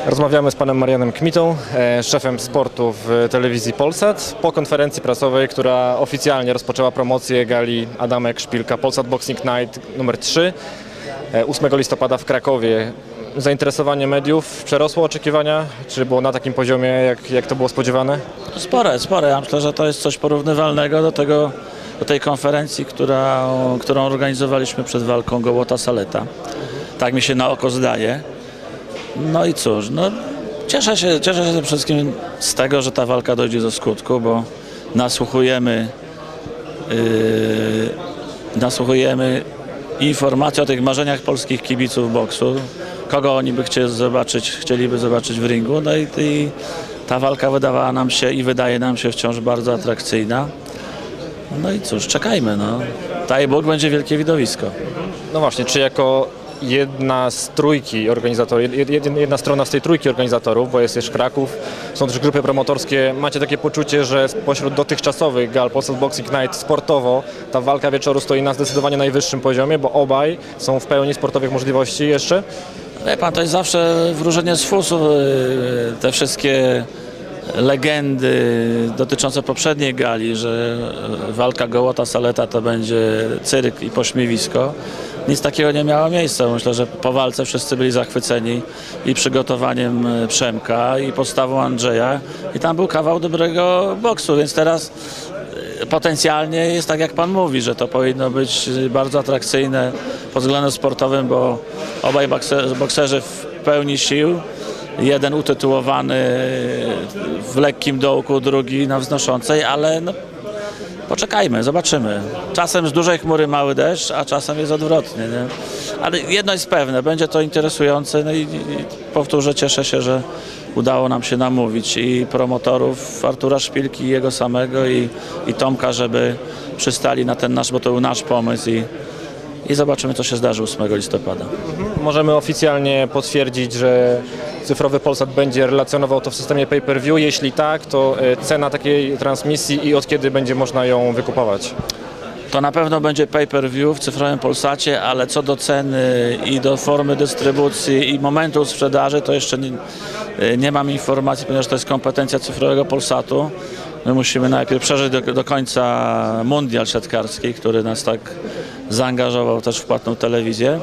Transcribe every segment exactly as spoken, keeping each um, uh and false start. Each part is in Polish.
Rozmawiamy z panem Marianem Kmitą, e, szefem sportu w telewizji Polsat, po konferencji prasowej, która oficjalnie rozpoczęła promocję gali Adamek Szpilka Polsat Boxing Night numer trzy e, ósmego listopada w Krakowie. Zainteresowanie mediów przerosło oczekiwania? Czy było na takim poziomie, jak, jak to było spodziewane? Spore, spore. Ja myślę, że to jest coś porównywalnego do tego, do tej konferencji, która, którą organizowaliśmy przed walką Gołota-Saleta. Tak mi się na oko zdaje. No i cóż, no, cieszę się, cieszę się przede wszystkim z tego, że ta walka dojdzie do skutku, bo nasłuchujemy, yy, nasłuchujemy informacji o tych marzeniach polskich kibiców boksu, kogo oni by chcieli zobaczyć, chcieliby zobaczyć w ringu. No i, i ta walka wydawała nam się i wydaje nam się wciąż bardzo atrakcyjna. No i cóż, czekajmy, no. Daj Bóg, będzie wielkie widowisko. No właśnie, czy jako jedna z trójki organizatorów, jedna strona z tej trójki organizatorów, bo jest jeszcze Kraków, są też grupy promotorskie, macie takie poczucie, że spośród dotychczasowych gal Polsat Boxing Night sportowo ta walka wieczoru stoi na zdecydowanie najwyższym poziomie, bo obaj są w pełni sportowych możliwości jeszcze? Wie pan, to jest zawsze wróżenie z fusów, te wszystkie legendy dotyczące poprzedniej gali, że walka Gołota-Saleta to będzie cyrk i pośmiewisko. Nic takiego nie miało miejsca. Myślę, że po walce wszyscy byli zachwyceni i przygotowaniem Przemka, i postawą Andrzeja. I tam był kawał dobrego boksu, więc teraz potencjalnie jest tak, jak pan mówi, że to powinno być bardzo atrakcyjne pod względem sportowym, bo obaj bokserzy w pełni sił. Jeden utytułowany w lekkim dołku, drugi na wznoszącej, ale no, poczekajmy, zobaczymy. Czasem z dużej chmury mały deszcz, a czasem jest odwrotnie. Nie? Ale jedno jest pewne, będzie to interesujące. No i, i powtórzę, cieszę się, że udało nam się namówić i promotorów Artura Szpilki, i jego samego, i, i Tomka, żeby przystali na ten nasz, bo to był nasz pomysł. I, i zobaczymy, co się zdarzy ósmego listopada. Możemy oficjalnie potwierdzić, że cyfrowy Polsat będzie relacjonował to w systemie pay-per-view. Jeśli tak, to cena takiej transmisji i od kiedy będzie można ją wykupować? To na pewno będzie pay-per-view w cyfrowym Polsacie, ale co do ceny i do formy dystrybucji i momentu sprzedaży, to jeszcze nie, nie mam informacji, ponieważ to jest kompetencja cyfrowego Polsatu. My musimy najpierw przeżyć do, do końca mundial siatkarski, który nas tak zaangażował też w płatną telewizję.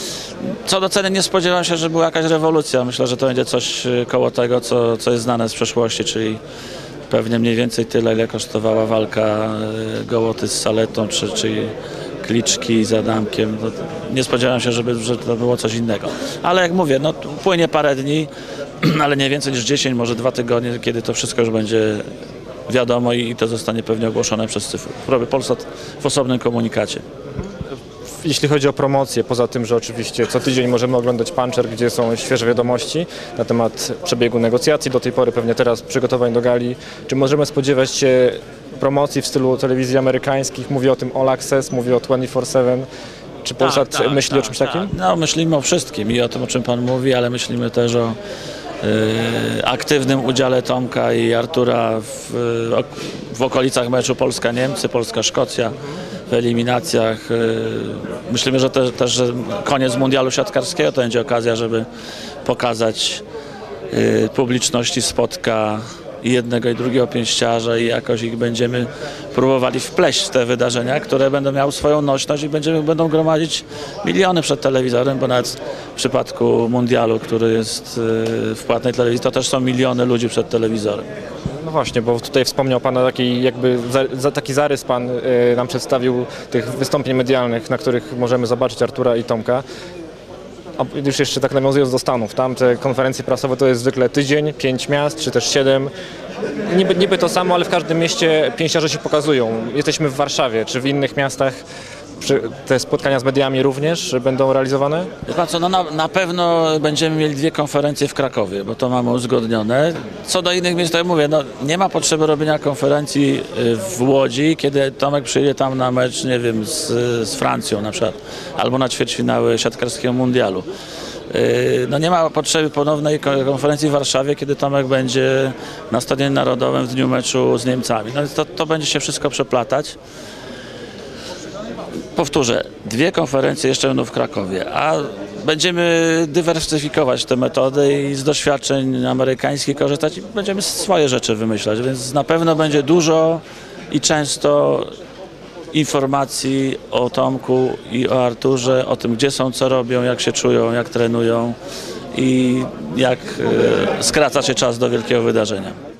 Co do ceny, nie spodziewam się, że była jakaś rewolucja. Myślę, że to będzie coś koło tego, co, co jest znane z przeszłości, czyli pewnie mniej więcej tyle, ile kosztowała walka Gołoty z Saletą, czy, czy Kliczki z Adamkiem. No, nie spodziewam się, żeby, że to było coś innego. Ale jak mówię, no, płynie parę dni, ale nie więcej niż dziesięć, może dwa tygodnie, kiedy to wszystko już będzie wiadomo i to zostanie pewnie ogłoszone przez cyfrowy Polsat w osobnym komunikacie. Jeśli chodzi o promocję, poza tym, że oczywiście co tydzień możemy oglądać Puncher, gdzie są świeże wiadomości na temat przebiegu negocjacji, do tej pory pewnie teraz przygotowań do gali, czy możemy spodziewać się promocji w stylu telewizji amerykańskich? Mówię o tym All Access, mówię o dwadzieścia cztery siedem. Czy Polsat tak, tak, myśli tak, o czymś tak. takim? No, myślimy o wszystkim i o tym, o czym pan mówi, ale myślimy też o Yy, aktywnym udziale Tomka i Artura w, w okolicach meczu Polska-Niemcy, Polska-Szkocja w eliminacjach. Yy, myślimy, że też, też że koniec mundialu siatkarskiego to będzie okazja, żeby pokazać yy, publiczności spotka i jednego i drugiego pięściarza i jakoś ich będziemy próbowali wpleść w te wydarzenia, które będą miały swoją nośność i będziemy, będą gromadzić miliony przed telewizorem, bo nawet w przypadku mundialu, który jest w płatnej telewizji, to też są miliony ludzi przed telewizorem. No właśnie, bo tutaj wspomniał pan taki jakby za, za taki zarys pan y, nam przedstawił tych wystąpień medialnych, na których możemy zobaczyć Artura i Tomka. A już jeszcze tak nawiązując do Stanów, tam te konferencje prasowe to jest zwykle tydzień, pięć miast, czy też siedem. Niby, niby to samo, ale w każdym mieście pięściarze się pokazują. Jesteśmy w Warszawie, czy w innych miastach te spotkania z mediami również będą realizowane? Wie pan co, no na, na pewno będziemy mieli dwie konferencje w Krakowie, bo to mamy uzgodnione. Co do innych miejsc, to ja mówię, no nie ma potrzeby robienia konferencji w Łodzi, kiedy Tomek przyjedzie tam na mecz, nie wiem, z, z Francją na przykład, albo na ćwierćfinały siatkarskiego mundialu. No nie ma potrzeby ponownej konferencji w Warszawie, kiedy Tomek będzie na Stadionie Narodowym w dniu meczu z Niemcami. No to, to będzie się wszystko przeplatać. Powtórzę, dwie konferencje jeszcze będą w Krakowie, a będziemy dywersyfikować te metody i z doświadczeń amerykańskich korzystać i będziemy swoje rzeczy wymyślać, więc na pewno będzie dużo i często informacji o Tomku i o Arturze, o tym, gdzie są, co robią, jak się czują, jak trenują i jak e, skraca się czas do wielkiego wydarzenia.